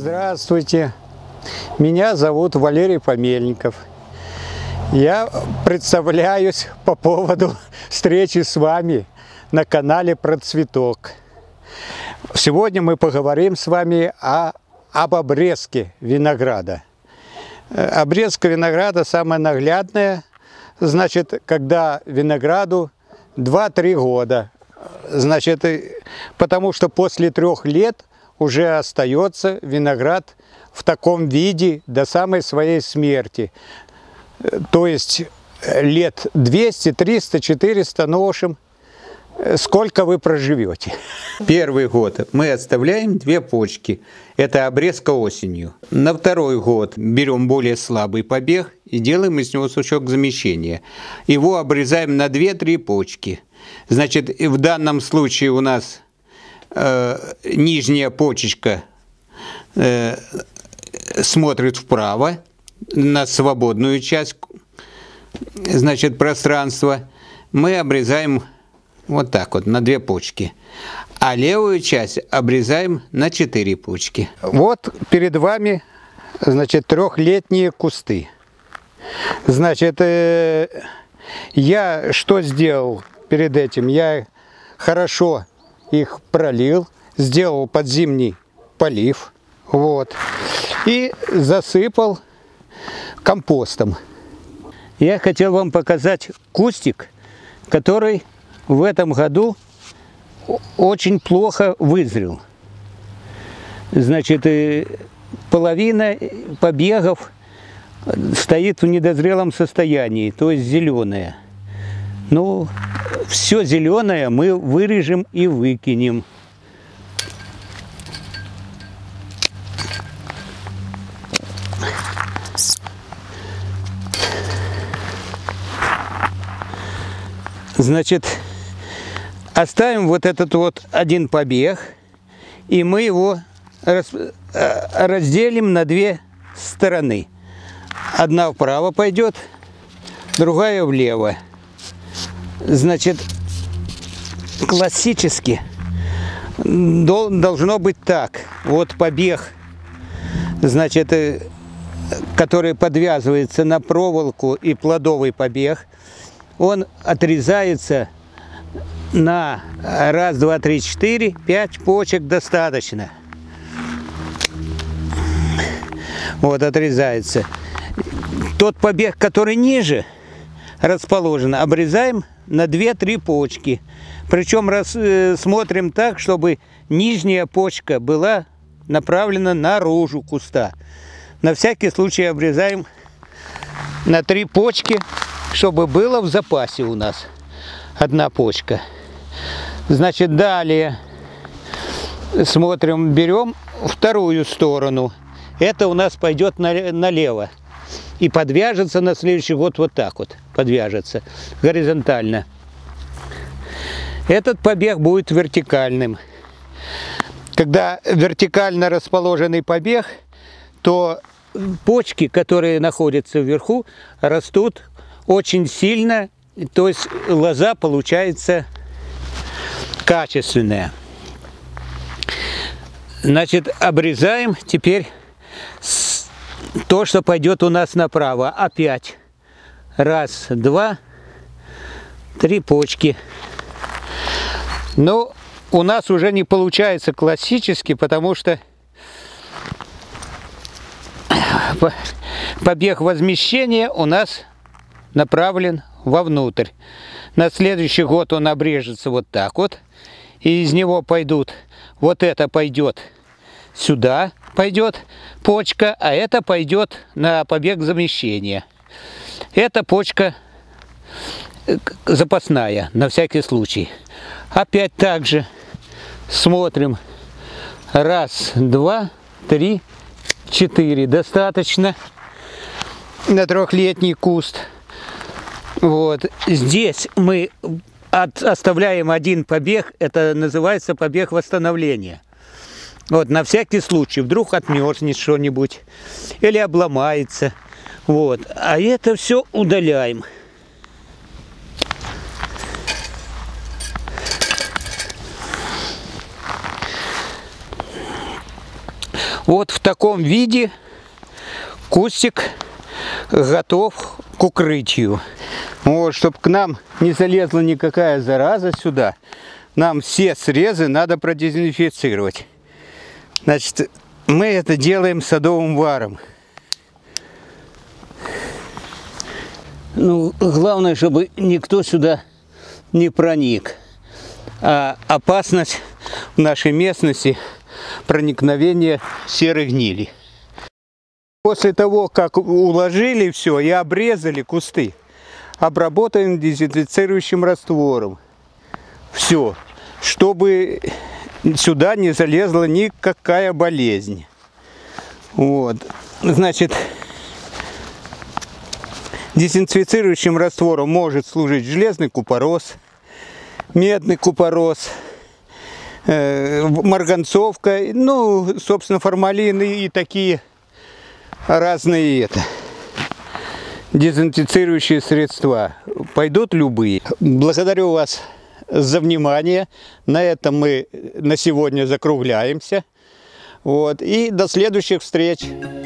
Здравствуйте, меня зовут Валерий Помельников. Я представляюсь по поводу встречи с вами на канале Про Цветок. Сегодня мы поговорим с вами об обрезке винограда. Обрезка винограда самая наглядная, значит, когда винограду 2-3 года. Значит, потому что после 3 лет уже остается виноград в таком виде до самой своей смерти. То есть лет 200, 300, 400, ну, в общем, сколько вы проживете. Первый год мы оставляем 2 почки. Это обрезка осенью. На 2-й год берем более слабый побег и делаем из него сучок замещения. Его обрезаем на 2-3 почки. Значит, в данном случае у нас нижняя почечка смотрит вправо на свободную часть, значит, пространства. Мы обрезаем вот так вот на 2 почки, а левую часть обрезаем на 4 почки. Вот перед вами, значит, 3-летние кусты. Значит, я что сделал перед этим? Я хорошо их пролил, сделал подзимний полив, вот, и засыпал компостом. Я хотел вам показать кустик, который в этом году очень плохо вызрел. Значит, половина побегов стоит в недозрелом состоянии, то есть зеленая. Ну, все зеленое мы вырежем и выкинем. Значит, оставим вот этот вот один побег, и мы его разделим на 2 стороны. Одна вправо пойдет, другая влево. Значит, классически должно быть так. Вот побег, значит, который подвязывается на проволоку, и плодовый побег, он отрезается на 1, 2, 3, 4, 5 почек достаточно. Вот отрезается. Тот побег, который ниже расположен, обрезаем на 2-3 почки. Причем смотрим так, чтобы нижняя почка была направлена наружу куста. На всякий случай обрезаем на 3 почки, чтобы было в запасе у нас 1 почка. Значит, далее смотрим, берем 2-ю сторону. Это у нас пойдет налево. И подвяжется на следующий год вот так вот. Подвяжется горизонтально. Этот побег будет вертикальным. Когда вертикально расположенный побег, то почки, которые находятся вверху, растут очень сильно. То есть лоза получается качественная. Значит, обрезаем теперь то, что пойдет у нас направо. Опять 1, 2, 3 почки. Но у нас уже не получается классически, потому что побег возмещения у нас направлен вовнутрь. На следующий год он обрежется вот так вот. И из него пойдут, вот это пойдет сюда, пойдет почка, а это пойдет на побег замещения. Эта почка запасная, на всякий случай. Опять так же смотрим. 1, 2, 3, 4. Достаточно на 3-летний куст. Вот. Здесь мы оставляем 1 побег. Это называется побег восстановления. Вот, на всякий случай, вдруг отмерзнет что-нибудь или обломается. Вот. А это все удаляем. Вот в таком виде кустик готов к укрытию. Вот, чтобы к нам не залезла никакая зараза сюда, нам все срезы надо продезинфицировать. Значит, мы это делаем садовым варом. Ну, главное, чтобы никто сюда не проник. А опасность в нашей местности проникновения серой гнили. После того, как уложили все и обрезали кусты, обработаем дезинфицирующим раствором. Все, чтобы сюда не залезла никакая болезнь. Вот, значит, дезинфицирующим раствором может служить железный купорос, медный купорос, марганцовка, ну, собственно, формалин и такие разные дезинфицирующие средства. Пойдут любые. Благодарю вас за внимание. На этом мы на сегодня закругляемся. Вот. И до следующих встреч.